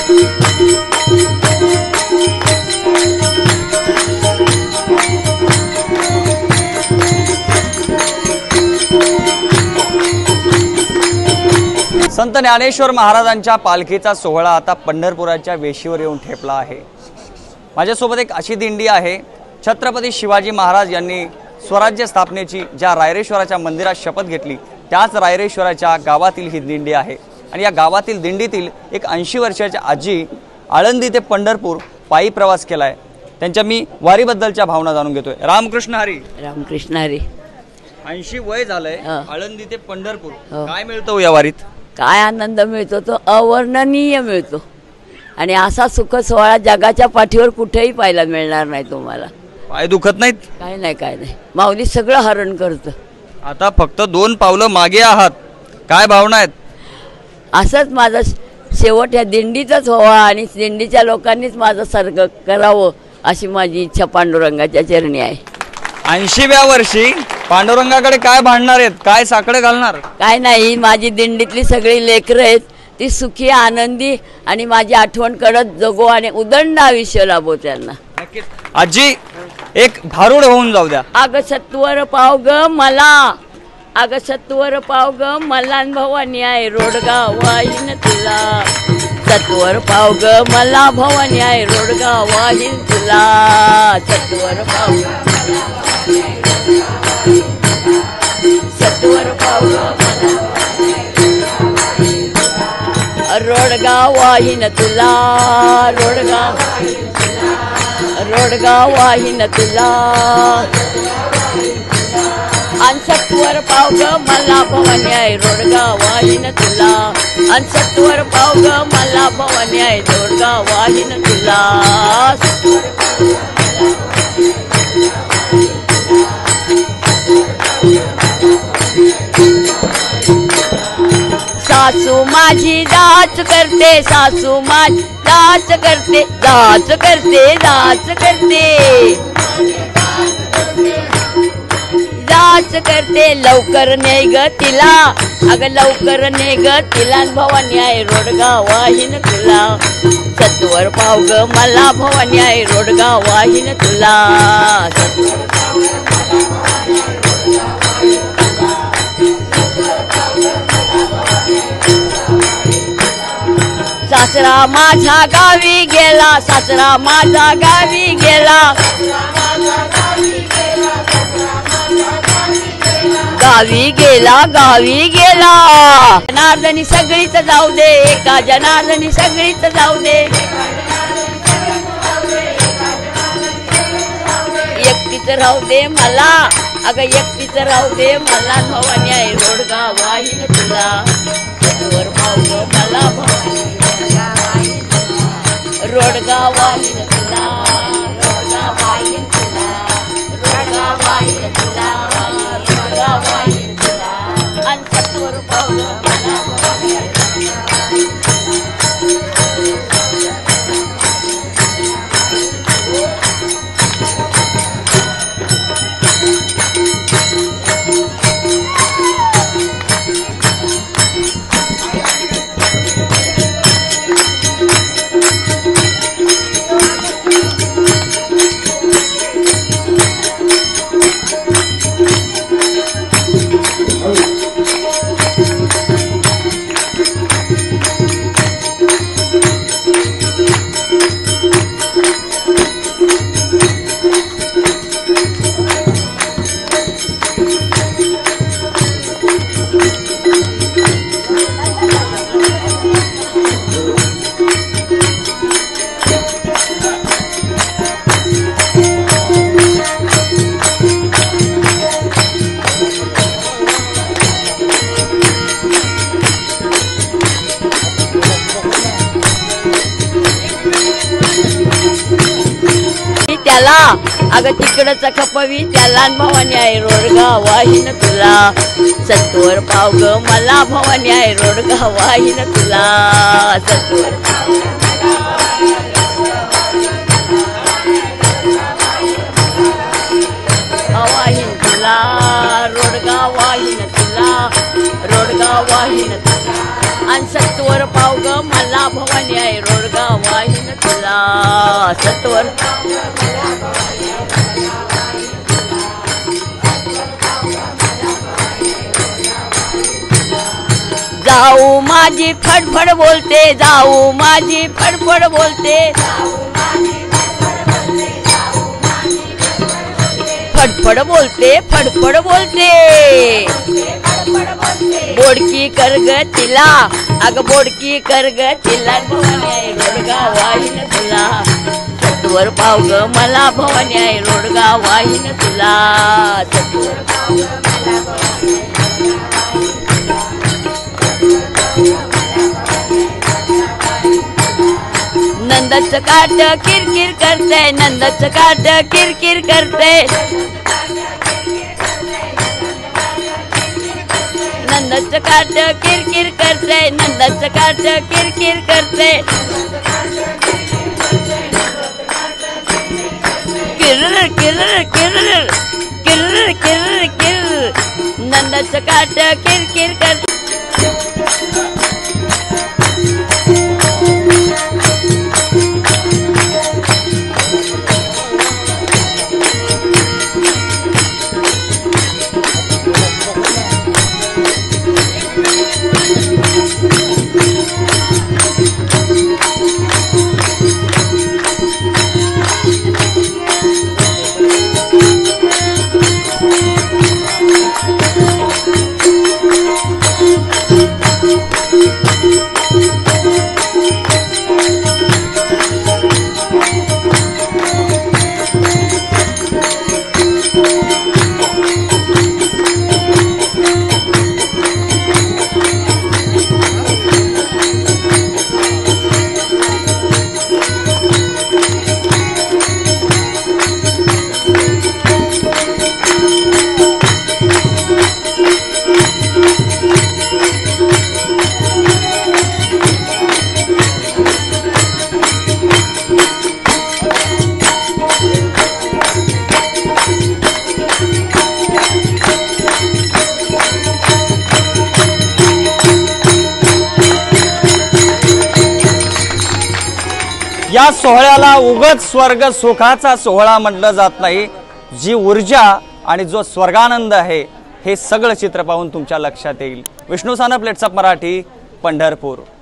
संत ज्ञानेश्वर महाराजांच्या पालखीचा सोहळा आता पंढरपुराच्या वेशीवर येऊन ठेपला आहे। माझ्यासोबत एक अशी दिंडी आहे, छत्रपती शिवाजी महाराज यांनी स्वराज्य स्थापनेची ज्या रायरेश्वराच्या मंदिरात शपथ घेतली त्याच रायरेश्वराच्या गावातील ही दिंडी आहे। आणि या गावातील दिंडीतील एक 80 वर्षाची आजी आळंदी ते पंढरपूर पायी प्रवास केलाय। त्यांच्या मी वारीबद्दलच्या भावना जाणून घेतोय। रामकृष्ण हरी। रामकृष्ण हरी। 80 वय झालंय, आळंदी ते पंढरपूर काय मिळतं या वारीत? काय आनंद मिळतो तो अवर्णनीय मिळतो आणि असा सुख सोहळा जगाच्या पाठीवर कुठेही पाहायला मिळणार नाही तुम्हाला। पाय दुखत नाहीत? काय नाही माऊली सगळं हरण करतं। आता फक्त 2 पावलं मागे आहात, काय भावना आहेत? असंच माझा शेवट या दिंडीचाच व्हावा आणि दिंडीच्या लोकांनीच माझं सर्ग करावं अशी माझी इच्छा पांडुरंगाच्या चरणी आहे। 80व्या वर्षी पांडुरंगाकडे काय भांडणार आहेत, काय साकडे घालणार? काय नाही, माझी दिंडीतली सगळी लेकरं आहेत ती सुखी आनंदी आणि माझी आठवण करत जगो आणि उदंड आयुष्य लाभो त्यांना। नक्कीच आजी, एक भारूड होऊन जाऊ द्या। अग सत्वर पाव ग मला, अग सत्वर पाव ग मला भवानी आहे रोडगा वाहीन तुला। सत्वर पाव ग मला भवानी आहे रोडगा वाहीन तुला। सत्वर पाव सत्वर पाव रोडगा वाहीन तुला। रोडगा वाहीन तुला। अन सत्वर पाव ग मला भवानी आहे रोडगा वाहीन तुला। अन सत्वर पाव ग मला भवानी आहे रोडगा वाहीन तुला। सासू माझी दाच करते, सासू माझी दाच करते, दाच करते, दाच करते, दाच करते। लवकर ने ग तिला, अग लवकर ने ग तिला भवानी आहे रोडगा वाहीन तुला। सत्वर पाव ग मला भवानी आहे रोडगा वाहीन तुला। सासरा माझा गावी गेला, सासरा माझा गावी गेला, गावी गेला, गावी गेला। जनार्दनी सगळीच जाऊ दे, एका जनार्दनी सगळीच जाऊ दे, एकटीच राहू दे मला, अगं एकटीच राहू दे मला भवानी आहे रोडगा वाहीन तुला। सत्वर पाव ग मला भवानी रोडगा वाहीन तुला, रोडगा वाहीन तुला, रोडगा वाहीन तुला, रोडगा वाहीन तुला। अन सत्वर पाव ग मला भवानी त्याला, अगं तिकडच खपवी त्याला भवानी आहे रोडगा वाहीन तुला। सत्वर पाव ग मला भवानी आहे रोडगा वाहीन तुला। सत्वर वाहीन तुला, रोडगा वाहीन तुला, रोडगा वाहीन तुला। आणि सत्वर पाव ग मला भवानी आहे रोडगा सत्वर जाऊ माझी फडफड बोलते, जाऊ माझी फडफड बोलते, फडफड बोलते, फडफड बोलते, बोडकी कर ग तिला, अग बोडकी कर ग तिला, भवानी आहे रोडगा वाहीन तुला, सत्वर पाव ग मला भवानी आहे रोडगा वाहीन तुला, सत्वर पाव ग मला भवानी नंदच काट किरकिर करते, नंदच काट किरकिर करते, नंदच काट किरकिर करते, नंदच काट किरकिर करते, किर्र किर्र किर्र किर्र किर्र किर्र नंदच काट किरकिर करते. या सोहळ्याला उगत स्वर्ग सुखाचा सोहळा म्हटलं जात नाही. जी ऊर्जा आणि जो स्वर्गानंद आहे हे सगळं चित्र पाहून तुमच्या लक्षात येईल. विष्णू सानप, लेट्सअप मराठी, पंढरपूर.